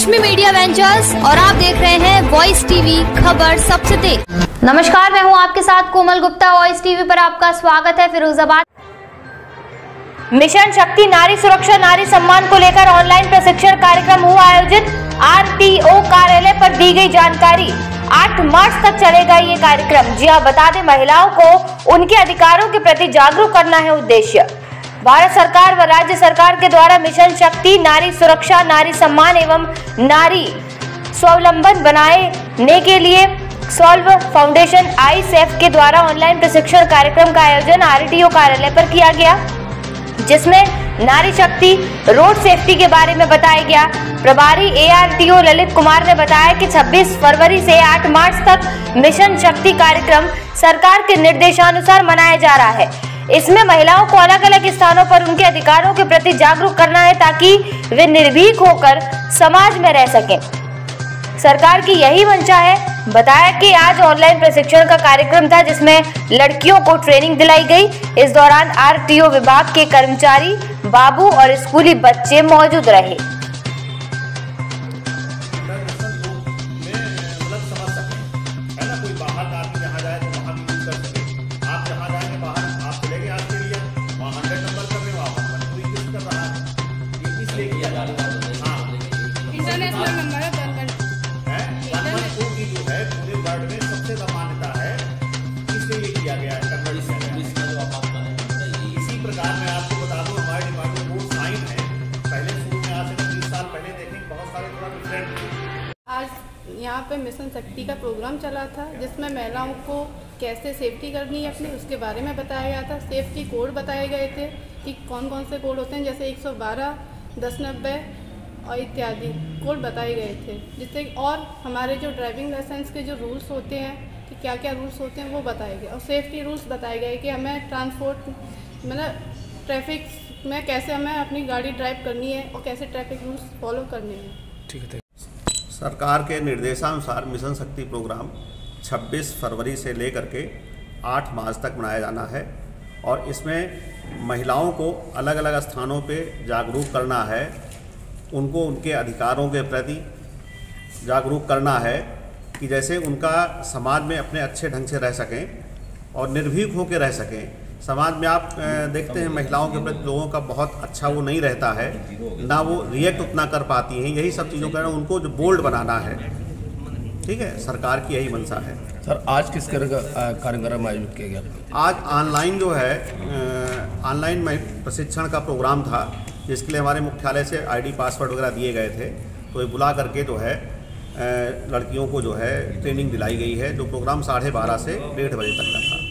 Lakshmi media ventures और आप देख रहे हैं वॉइस टीवी, खबर सबसे तेज। नमस्कार, मैं हूं आपके साथ कोमल गुप्ता। वॉइस टीवी पर आपका स्वागत है। फिरोजाबाद मिशन शक्ति नारी सुरक्षा नारी सम्मान को लेकर ऑनलाइन प्रशिक्षण कार्यक्रम हुआ आयोजित। आरटीओ कार्यालय पर दी गई जानकारी। 8 मार्च तक चलेगा ये कार्यक्रम। जी हाँ, बता दें, महिलाओं को उनके अधिकारों के प्रति जागरूक करना है उद्देश्य। भारत सरकार व राज्य सरकार के द्वारा मिशन शक्ति नारी सुरक्षा नारी सम्मान एवं नारी स्वावलंबन बनाने के लिए सॉल्व फाउंडेशन ISEF के द्वारा ऑनलाइन प्रशिक्षण कार्यक्रम का आयोजन आरटीओ कार्यालय पर किया गया, जिसमें नारी शक्ति रोड सेफ्टी के बारे में बताया गया। प्रभारी ARTO ललित कुमार ने बताया कि 26 फरवरी से 8 मार्च तक मिशन शक्ति कार्यक्रम सरकार के निर्देशानुसार मनाया जा रहा है। इसमें महिलाओं को अलग अलग स्थानों पर उनके अधिकारों के प्रति जागरूक करना है ताकि वे निर्भीक होकर समाज में रह सकें। सरकार की यही मंशा है। बताया कि आज ऑनलाइन प्रशिक्षण का कार्यक्रम था, जिसमें लड़कियों को ट्रेनिंग दिलाई गई। इस दौरान आरटीओ विभाग के कर्मचारी, बाबू और स्कूली बच्चे मौजूद रहे। इंटरनेशनल नंबर है पूरे वर्ल्ड में सबसे ज्यादा मान्यता है, इसलिए ये किया गया है। इसी प्रकार मैं आपको बता दूं, हमारे डिपार्टमेंट वो साइन है। पहले स्कूल में आज से 30 साल पहले देखें बहुत सारे थोड़ा डिफरेंट। आज यहाँ पे मिशन शक्ति का प्रोग्राम चला था, जिसमें महिलाओं को कैसे सेफ्टी करनी है अपनी, उसके बारे में बताया गया था। सेफ्टी कोड बताए गए थे कि कौन कौन से कोड होते हैं, जैसे 112, 1090 और इत्यादि कोड बताए गए थे। जिससे और हमारे जो ड्राइविंग लाइसेंस के जो रूल्स होते हैं कि क्या क्या रूल्स होते हैं वो बताए गए, और सेफ्टी रूल्स बताए गए कि हमें ट्रांसपोर्ट मतलब ट्रैफिक में कैसे हमें अपनी गाड़ी ड्राइव करनी है और कैसे ट्रैफिक रूल्स फॉलो करने हैं। ठीक है। सरकार के निर्देशानुसार मिशन शक्ति प्रोग्राम 26 फरवरी से लेकर के 8 मार्च तक मनाया जाना है, और इसमें महिलाओं को अलग अलग स्थानों पे जागरूक करना है, उनको उनके अधिकारों के प्रति जागरूक करना है कि जैसे उनका समाज में अपने अच्छे ढंग से रह सकें और निर्भीक होकर रह सकें। समाज में आप देखते हैं महिलाओं के प्रति लोगों का बहुत अच्छा वो नहीं रहता है, ना वो रिएक्ट उतना कर पाती हैं। यही सब चीज़ों का उनको जो बोल्ड बनाना है। ठीक है, सरकार की यही मंशा है। सर, आज किस तरह का कार्यक्रम आयोजित किया गया? आज ऑनलाइन जो है ऑनलाइन प्रशिक्षण का प्रोग्राम था, जिसके लिए हमारे मुख्यालय से ID पासवर्ड वगैरह दिए गए थे। तो ये बुला करके जो है लड़कियों को जो है ट्रेनिंग दिलाई गई है, जो प्रोग्राम 12:30 से 1:30 बजे तक का था।